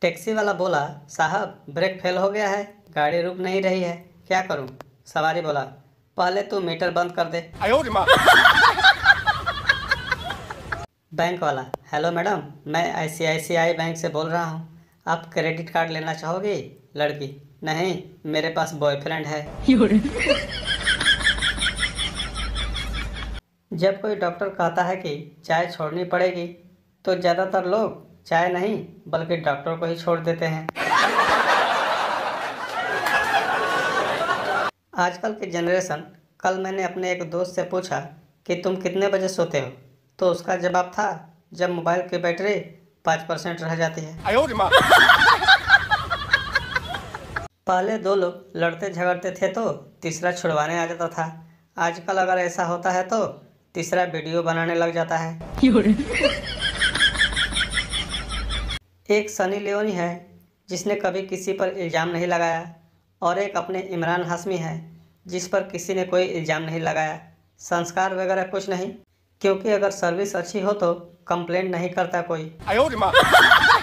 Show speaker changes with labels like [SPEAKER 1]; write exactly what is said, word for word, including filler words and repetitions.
[SPEAKER 1] Taxi वाला बोला, साहब ब्रेक फेल हो गया है, गाड़ी रुक नहीं रही है, क्या करूं? सवारी बोला, पहले तू मीटर बंद कर दे। बैंक वाला, हेलो मैडम, मैं I C I C I bank से बोल रहा हूँ, आप क्रेडिट कार्ड लेना चाहोगी? लड़की, नहीं, मेरे पास बॉयफ्रेंड है। जब कोई डॉक्टर कहता है कि चाय छोड़नी पड़ेगी तो ज़्यादातर लोग चाय नहीं बल्कि डॉक्टर को ही छोड़ देते हैं। आजकल की जनरेशन, कल मैंने अपने एक दोस्त से पूछा कि तुम कितने बजे सोते हो, तो उसका जवाब था, जब मोबाइल की बैटरी पाँच परसेंट रह जाती है। पहले दो लोग लड़ते झगड़ते थे तो तीसरा छुड़वाने आ जाता था, आजकल अगर ऐसा होता है तो तीसरा वीडियो बनाने लग जाता है। एक सनी लियोनी है जिसने कभी किसी पर इल्ज़ाम नहीं लगाया, और एक अपने इमरान हाशमी है जिस पर किसी ने कोई इल्ज़ाम नहीं लगाया। संस्कार वगैरह कुछ नहीं, क्योंकि अगर सर्विस अच्छी हो तो कंप्लेंट नहीं करता कोई।